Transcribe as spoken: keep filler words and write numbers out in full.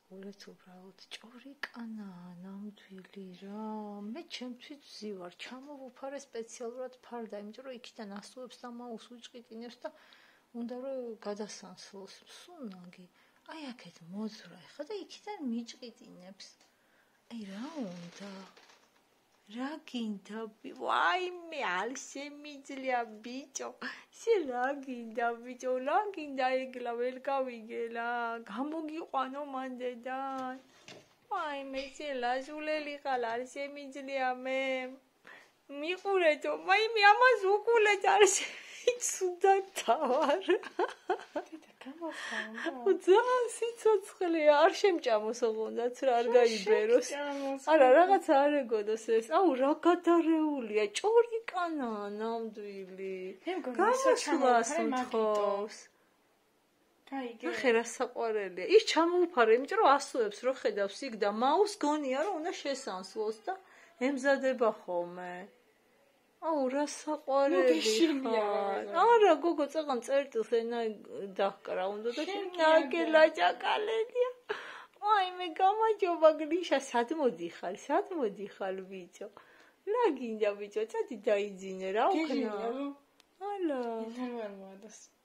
გულეთ უბრალოდ ჭორი კანაა ნამდვილი რა მე ჩემთვის ვზივარ ჩამოვუფარე სპეციალურად ფარდა იმიტომ რომ იქიდან ასუებს და მაუს უჭყიტინებს და უნდა რომ გადასანსულოს სუნაგი აი აქეთ მოძრა ხა და იქიდან მიჭყიტინებს აი რა უნდა რა გინდა ვაიმე არ შემიძლია ბიჭო შე რა გინდა ბიჭო რა გინდა ეგლა ვერ გავიგელა გამოგიყვანო მანდედან ვაიმე შე ლაჟულელი ხარ არ შემიძლია მე მიყურეთო ვაიმე ამას უკულეთ არ შემიძლია თავარ ძალიან სიცოცხლეა არ შემჭამოს ოღონდაც რა არ გაიბეროს არა რაღაც არ ეგოდოს ეს აუ რა გადარეულია ჭორი კანაა ნამდვილი გამოსვლას თხოვს გაიგე ხე რა საყვარელია ის ჩამოუფარე იმიტომ რომ ასოებს რო ხედავს იქ და მაუს გონია რომ უნდა შესანსლოს და ემზადება ხოლმე აუ რა საყვარელი ხარ არა გოგო წაღან წერტილს ენა დახკრა უნდა და შენაგელა ჭაკალედია ვაიმე გამარჯობა გრიშა სად მოდიხარ სად მოდიხარ ბიჭო რა გინდა ბიჭო წადი დაიძინე რა უკნა ალა ინტერვიუ არ მოადოს